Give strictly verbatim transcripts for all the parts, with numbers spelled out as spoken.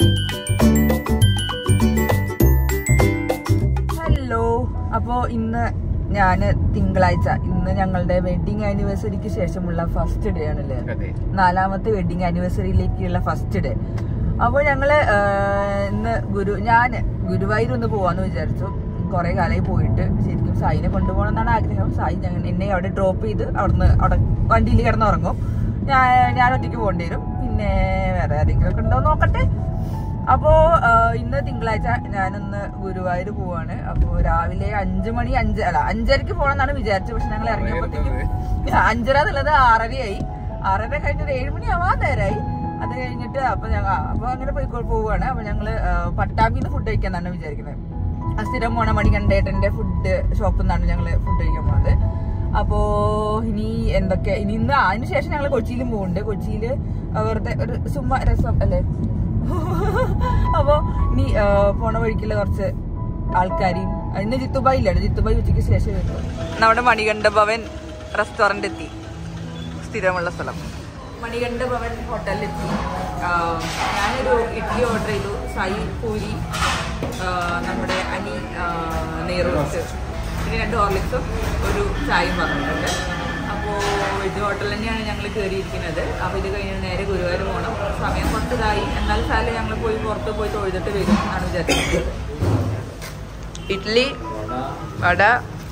Hello, അപ്പോ ഇന്ന് ഞാന് തിങ്കളാഴ്ച, ഇന്ന് ഞങ്ങളുടെ വെഡിങ് ആനിവേഴ്സറിക്ക് ശേഷമുള്ള ഫസ്റ്റ് ഡേ ആണല്ലേ, നാലാമത്തെ വെഡിങ് ആനിവേഴ്സറിയിലേക്കുള്ള ഫസ്റ്റ് ഡേ. അപ്പൊ ഞങ്ങള് ഇന്ന് ഗുരു ഞാൻ ഗുരുവായൂർ ഒന്ന് പോവാന്ന് വിചാരിച്ചു. കുറെ കാലമായി പോയിട്ട്. ശരിക്കും സായിനെ കൊണ്ടുപോകണം എന്നാണ് ആഗ്രഹം. സായി ഞങ്ങൾ എന്നെ അവിടെ ഡ്രോപ്പ് ചെയ്ത് അവിടുന്ന് അവിടെ വണ്ടിയിൽ കിടന്നുറങ്ങും. ഞാൻ ഞാൻ ഒറ്റയ്ക്ക് പോകേണ്ടി വരും. പിന്നെ വേറെ ആരെങ്കിലും ഒക്കെ ഉണ്ടോ നോക്കട്ടെ. അപ്പോ ഇന്ന് തിങ്കളാഴ്ച ഞാനിന്ന് ഗുരുവായൂർ പോവാണ്. അപ്പോ രാവിലെ അഞ്ചു മണി അഞ്ച് അല്ല അഞ്ചരക്ക് പോകണമെന്നാണ് വിചാരിച്ചത്. പക്ഷെ ഞങ്ങൾ ഇറങ്ങിയപ്പോഴത്തേക്കും അഞ്ചര എന്നുള്ളത് ആറരയായി. ആറര കഴിഞ്ഞൊരു ഏഴ് മണി ആവാൻ നേരമായി. അത് കഴിഞ്ഞിട്ട് അപ്പൊ ഞങ്ങൾ അപ്പൊ അങ്ങനെ പോയി പോവാണ്. അപ്പൊ ഞങ്ങള് പട്ടാമ്പിന്ന് ഫുഡ് കഴിക്കാന്നാണ് വിചാരിക്കുന്നത്. സ്ഥിരം പോണ മണികണ്ഠേട്ടന്റെ ഫുഡ് ഷോപ്പിൽ നിന്നാണ് ഞങ്ങള് ഫുഡ് കഴിക്കാൻ പോണത്. അപ്പോ ഇനി എന്തൊക്കെ ഇനി ഇന്ന് അതിന് ശേഷം ഞങ്ങൾ കൊച്ചിയിലും പോകുന്നുണ്ട്. കൊച്ചിയില് വെറുതെ ഒരു ചുമ്മാ രസം അല്ലേ. അപ്പൊ ഇനി പോണ വഴിക്കുള്ള കുറച്ച് ആൾക്കാരെയും ഇന്ന് ജിത്തുബായി ഇല്ലാണ്. ജിത്തുബായി ഉച്ചയ്ക്ക് ശേഷം വരുന്നത്. നമ്മുടെ മണികണ്ഠ ഭവൻ റെസ്റ്റോറന്റ് എത്തി. സ്ഥിരമുള്ള സ്ഥലം മണികണ്ഠ ഭവൻ ഹോട്ടലിലെത്തി. ഞാനൊരു ഇഡ്ഡലി ഓർഡർ ചെയ്തു. സായി പൂരി, നമ്മുടെ അനി നെയ്റോസ്റ്റ്, പിന്നെ രണ്ട് ഹോർലിക്സും ഒരു ചായയും പറഞ്ഞിട്ടുണ്ട്. അപ്പോൾ വെജ് ഹോട്ടലിൽ തന്നെയാണ് ഞങ്ങൾ കയറിയിരിക്കുന്നത്. അപ്പോൾ ഇത് കഴിഞ്ഞ് നേരെ ഗുരുവായൂർ പോകണം. സമയം കുറച്ചതായി. എന്നാൽ സാലം ഞങ്ങൾ പോയി പുറത്ത് പോയി തൊഴുതിട്ട് വരും എന്നാണ് വിചാരിക്കുന്നത്. ഇഡ്ഡലി, വട,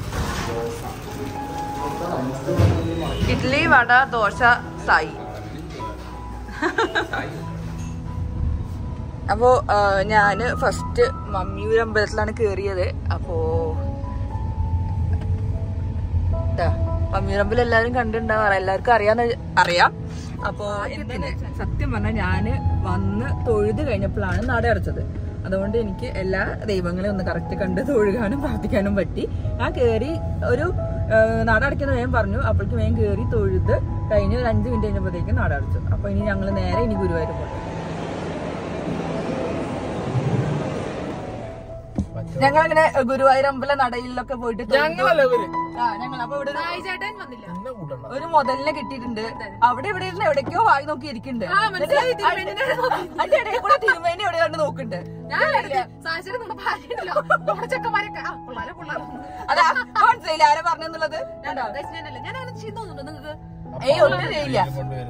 ഇഡ്ഡലി വട ദോശ സായി. അപ്പോ ഞാന് ഫസ്റ്റ് മമ്മിയൂർ അമ്പലത്തിലാണ് കേറിയത്. അപ്പോ മമ്മിയൂർ അമ്പലം എല്ലാവരും കണ്ടിട്ടുണ്ടാവാറ്, എല്ലാവർക്കും അറിയാന്ന് അറിയാം. അപ്പോ സത്യം പറഞ്ഞാൽ ഞാന് വന്ന് തൊഴുത് കഴിഞ്ഞപ്പോഴാണ് നട അടച്ചത്. അതുകൊണ്ട് എനിക്ക് എല്ലാ ദൈവങ്ങളെയും ഒന്ന് കറക്റ്റ് കണ്ട് തൊഴുകാനും പ്രാർത്ഥിക്കാനും പറ്റി. ഞാൻ കേറി ഒരു നട അടയ്ക്കുന്ന വേഗം പറഞ്ഞു. അപ്പോഴേക്ക് വേഗം കേറി തൊഴുത് കഴിഞ്ഞ് ഒരു അഞ്ച് മിനിറ്റ് കഴിഞ്ഞപ്പോഴത്തേക്കും നട അടച്ചു. അപ്പൊ ഇനി ഞങ്ങൾ നേരെ ഇനി ഗുരുവായൂർ പോകും. ഞങ്ങളങ്ങനെ ഗുരുവായൂർ അമ്പല നടയിലൊക്കെ പോയിട്ട് ഞങ്ങൾ അപ്പൊ ഇവിടെ ഒരു മുതലിനെ കിട്ടിയിട്ടുണ്ട്. അവിടെ ഇവിടെ ഇരുന്ന് എവിടേക്കോ വായി നോക്കി ഇരിക്കുന്നുണ്ട്. അതിന്റെ ഇടയിൽ കൂടെ തിരുമേനി എവിടെ കണ്ട് നോക്കുന്നുണ്ട്. അതാ മനസ്സിലായില്ല ആരെ പറഞ്ഞെന്നുള്ളത്. ഏയ് ഒന്നും ചെയ്യില്ല.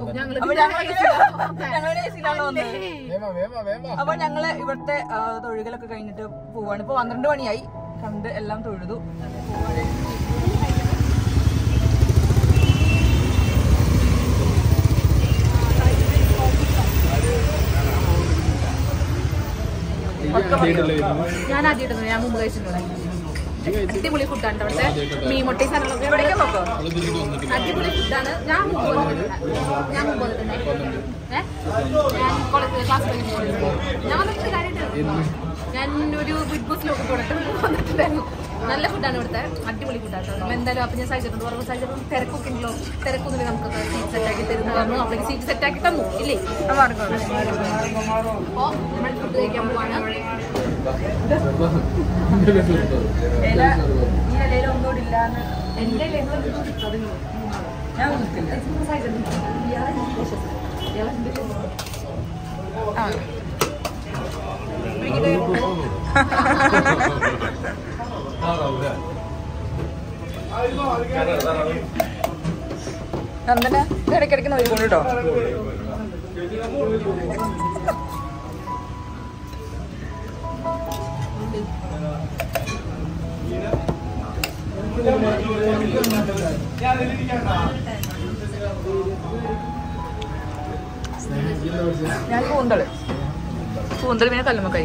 അപ്പൊ ഞങ്ങള് ഇവിടുത്തെ തൊഴുകലൊക്കെ കഴിഞ്ഞിട്ട് പോവാണ്. ഇപ്പൊ പന്ത്രണ്ട് മണിയായി. കണ്ട് എല്ലാം തൊഴുതു. ഞാൻ ആദ്യമായിട്ട് ഞാൻ മുമ്പ് കഴിച്ചിട്ടുണ്ട്. അടിപൊളി ഫുഡാണ് അവിടുത്തെ. മീൻ മുട്ട സാധനങ്ങളൊക്കെ അടിപൊളി ഫുഡാണ്. ഞാൻ മുമ്പ് ഞാൻ മുമ്പ് വന്നിട്ടുണ്ട്. ഞാൻ കോളേജ് ക്ലാസ് ഞാൻ വന്നിട്ട് കാര്യമായിട്ട് ഞാൻ ഒരു ബിഗ് ബോസിലൊക്കെ പോയിട്ട് വന്നിട്ടുണ്ടായിരുന്നു. നല്ല ഫുഡാണ് ഇവിടുത്തെ. അടിപൊളി ഫുഡാണ്. നമ്മൾ എന്തായാലും അപ്പം ഞാൻ സഹിച്ചിട്ടുണ്ട്. പറഞ്ഞു സഹിച്ചിട്ടും തിരക്കൊക്കെ ഉണ്ടല്ലോ, തിരക്കൊന്നുമില്ല, നമുക്ക് സീറ്റ് സെറ്റാക്കി തരുന്ന പറഞ്ഞു. അപ്പോഴേക്ക് സീറ്റ് സെറ്റാക്കി തന്നു ഇല്ലേ. അപ്പോൾ നമ്മൾ ഫുഡ് കഴിക്കാൻ പോവാണ്. എന്റെ നന്ദന ഇടയ്ക്കിടയ്ക്ക് നോക്കിക്കൊണ്ട് കേട്ടോ. ഞാൻ കൂന്തള് കൂന്തൽ പിന്നെ കല്ലുമ്മക്കായി.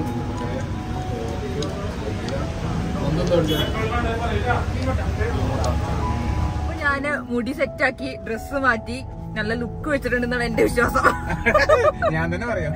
അപ്പൊ ഞാന് മുടി സെറ്റാക്കി ഡ്രസ്സ് മാറ്റി നല്ല ലുക്ക് വെച്ചിട്ടുണ്ടെന്നാണ് എന്റെ വിശ്വാസം. ഞാൻ തന്നെ പറയാം.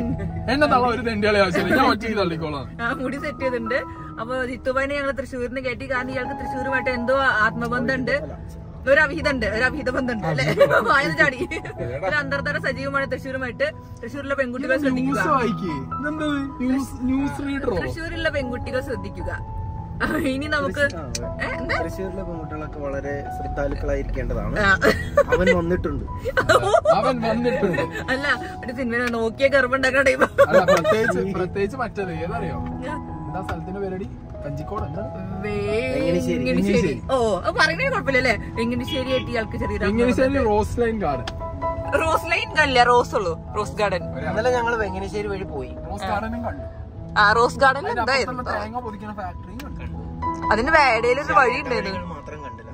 മുടി സെറ്റ് ചെയ്തിട്ടുണ്ട്. അപ്പൊ ജിത്തുബായിനെ ഞങ്ങള് തൃശ്ശൂരിന് കയറ്റി. കാരണം ഇയാൾക്ക് തൃശ്ശൂരുമായിട്ട് എന്തോ ആത്മബന്ധമുണ്ട്, ഒരു അഭിഹിതമുണ്ട്, ഒരു അഭിഹിത ബന്ധമുണ്ട് അല്ലെ. വായന ചാടി. ഒരു അന്തർധാര സജീവമാണ് തൃശ്ശൂരുമായിട്ട്. തൃശ്ശൂരിലെ പെൺകുട്ടികൾ ശ്രദ്ധിക്കുക. തൃശ്ശൂരിലെ പെൺകുട്ടികൾ ശ്രദ്ധിക്കുക. ഇനി നമുക്ക് തൃശ്ശൂരിലെ പെൺകുട്ടികളൊക്കെ വളരെ ശ്രദ്ധാലുക്കളായിരിക്കേണ്ടതാണ്. അവൻ വന്നിട്ടുണ്ട് അവൻ വന്നിട്ടുണ്ട് അല്ല ഒരു സിനിമ നോക്കിയ ഗർഭുണ്ടാക്കുന്ന ടൈപ്പ്. പ്രത്യേകിച്ച് പ്രത്യേകിച്ച് മറ്റത് ഏതറിയോ? എന്താ സ്ഥലത്തിന്റെ പേരടി? കഞ്ചിക്കോട് എന്താ? വെങ്ങണിശ്ശേരി. ഓ അത് പറയുന്നേ കുഴപ്പമില്ലല്ലേ? വെങ്ങണിശ്ശേരി ആയിട്ട് ഇയാൾക്ക് ചെറിയ Venganissery rose line garden. Rose line കണ്ടില്ല, റോസ് ഉള്ളൂ, റോസ് ഗാർഡൻ. ഇന്നലെ ഞങ്ങള് വെങ്ങണിശ്ശേരി വഴി പോയി. റോസ് ഗാർഡനും കണ്ടു. ആ റോസ് ഗാർഡൻ എന്തായിരുന്നു? തേങ്ങ പൊതിക്കുന്ന ഫാക്ടറിയും കണ്ടു. അതിന് വേടയിലൊരു വഴി ഉണ്ടായിരുന്നു. മാത്രം കണ്ടില്ല.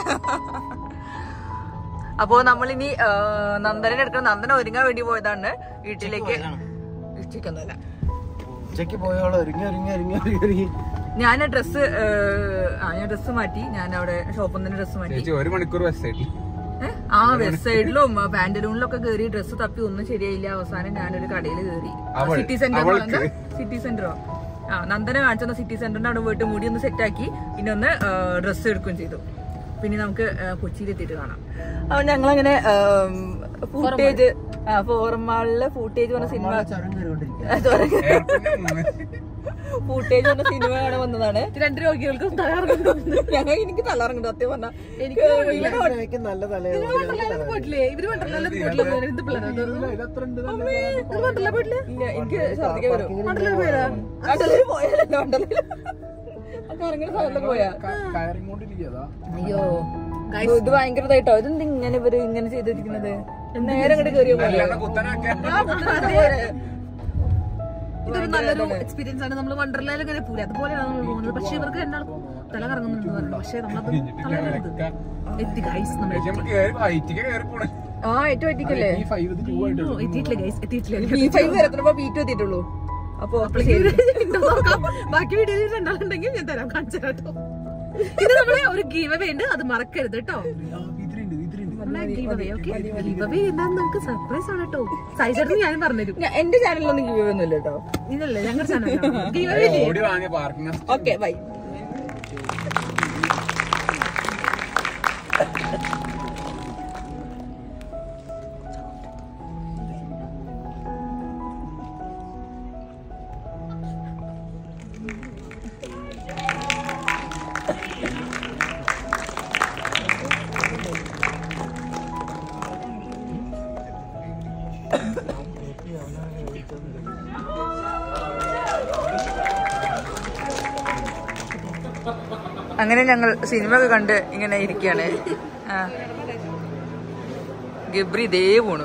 അപ്പോ നമ്മളിനി നന്ദനെ എടുക്കണം. നന്ദന ഒരുങ്ങാൻ വേണ്ടി പോയതാണ് വീട്ടിലേക്ക്. ഉച്ചക്കൊന്നുമല്ല, ഉച്ചക്ക് പോയോളൂ. ഒരുങ്ങി ഒരുങ്ങി ഒരുങ്ങി ഒരുങ്ങി ഞാൻ ഡ്രസ്സ് ആ ഞാൻ ഡ്രസ്സ് മാറ്റി. ഞാൻ അവിടെ ഷോപ്പിൽ നിന്ന് ഡ്രസ്സ് മാറ്റി. ഒരു മണിക്കൂർ വെബ്സൈറ്റിൽ ആ വെസ്റ്റ് സൈഡിലും പാന്റലൂണിലൊക്കെ കയറി ഡ്രസ്സ് തപ്പി ഒന്നും ശരിയായില്ല. അവസാനം ഞാനൊരു കടയിൽ കയറി. സിറ്റി സെന്റർ സിറ്റി സെന്ററോ ആ നന്ദന കാണിച്ചെന്ന സിറ്റി സെന്ററിന്റെ അവിടെ പോയിട്ട് മുടി ഒന്ന് സെറ്റാക്കി പിന്നെ ഒന്ന് ഡ്രസ്സ് എടുക്കുകയും ചെയ്തു. പിന്നെ നമുക്ക് കൊച്ചിയിലെത്തിയിട്ട് കാണാം. അപ്പൊ ഞങ്ങളങ്ങനെ ഫൂട്ടേജ് ഫോറം മാളിലെ ഫൂട്ടേജ് പറഞ്ഞ സിനിമ ഫൂട്ടേജ് പറഞ്ഞ സിനിമ കാണാൻ വന്നതാണ്. രണ്ട് രോഗികൾക്കും തലകറങ്ങുന്നുണ്ട്. ഞങ്ങൾ എനിക്ക് തലകറങ്ങുന്നു സത്യം പറഞ്ഞാൽ. എനിക്ക് നല്ല പോയിട്ടില്ലേ? ഇവര് വണ്ടർലാൻഡ് പോയിട്ടില്ല. എനിക്ക് ഛർദിക്കാൻ വരും. വണ്ടർലാൻഡ് പോയാലോ? വണ്ടർലാൻഡ് കറങ്ങുന്ന സ്ഥലത്ത് പോയാ അയ്യോ ഇത് ഭയങ്കര ഇതായിട്ടോ. ഇതെന്ത് ഇങ്ങനെ ഇവര് ഇങ്ങനെ ചെയ്തിരിക്കുന്നത്? നേരെ അങ്ങോട്ട് കയറിയ പോലെ. ഇതൊരു നല്ലൊരു എക്സ്പീരിയൻസ് ആണ്. നമ്മൾ വണ്ടർലാൻഡ് ഇങ്ങനെ പോലെ അതുപോലെയാണ് നമ്മൾ പോകുന്നത്. പക്ഷെ ഇവർക്ക് രണ്ടാൾക്കും തല കറങ്ങുന്നുണ്ട് പറഞ്ഞു. പക്ഷെ നമ്മളത് തലകറങ്ങുന്നത് എത്തി ഗൈസ്. നമ്മൾ ആ ഏറ്റവും എത്തിക്കല്ലേ? എത്തിയിട്ടില്ല ഗൈസ്, എത്തിയിട്ടില്ല. ബി ഫൈവ് വരത്തുമ്പോ ബി ടു എത്തിയിട്ടുള്ളൂ. അപ്പൊ ബാക്കി വീഡിയോയിൽ രണ്ടാളുണ്ടെങ്കിൽ ഞാൻ തരാം, കാണിച്ചു തരാം കേട്ടോ. ഇത് നമ്മളെ ഒരു ഗീവ് അവേ ഉണ്ട്, അത് മറക്കരുത് കേട്ടോ. എന്താന്ന് നമുക്ക് സർപ്രൈസ് ആണ് കേട്ടോ. സൈജായിട്ട് ഞാൻ പറഞ്ഞുതരും. എന്റെ ചാനലിലൊന്നും ഗീവ് അവേ ഒന്നുമില്ല കേട്ടോ. ഇതല്ലേ ഞങ്ങളുടെ channel give away. Okay bye. അങ്ങനെ ഞങ്ങൾ സിനിമ ഒക്കെ കണ്ട് ഇങ്ങനെ ഇരിക്കുകയാണ്. ആ ഗബ്രി ദേ പോണു.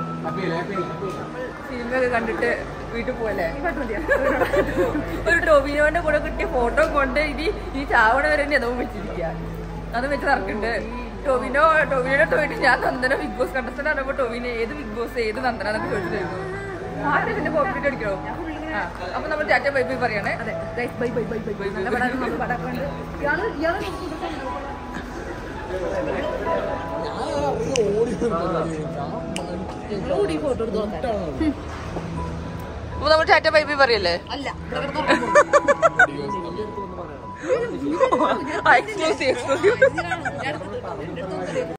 സിനിമ ഒക്കെ കണ്ടിട്ട് വീട്ടിൽ പോലെ ഒരു ടോബിനോന്റെ കൂടെ കിട്ടിയ ഫോട്ടോ കൊണ്ട് ഇനി ഈ ചാവണ വരെ അതും വെച്ചിരിക്കുക. അതും വെച്ച് നടക്കുന്നുണ്ട്. ടോബിനോ ടോബിനോടെ പോയിട്ട് ഞാൻ നന്ദന ബിഗ് ബോസ് കണ്ടസ്റ്റന്റ് ആണപ്പോ ടോബിനെ ഏത് ബിഗ് ബോസ് ഏത് നന്ദനാന്നൊക്കെ ചോദിച്ചിട്ടായിരുന്നു. ആരും ഇതിന്റെ കോപ്പിട്ട് അടിക്കണോ? ആ അപ്പൊ നമ്മൾ ചാറ്റ ബൈ ബൈ പറയണേ. അതെ bye bye bye bye bye. നല്ല പടാണ്, നല്ല പടാക്കുണ്ട്. ഇയാള് ഇയാള് ഓടി ഫോട്ടോ എടുത്തു നോക്കാം. അപ്പൊ നമ്മൾ ചാറ്റ ബൈ ബൈ പറയല്ലേ? അല്ല എക്സ്ക്ലൂസീവ് എക്സ്ക്ലൂസീവ്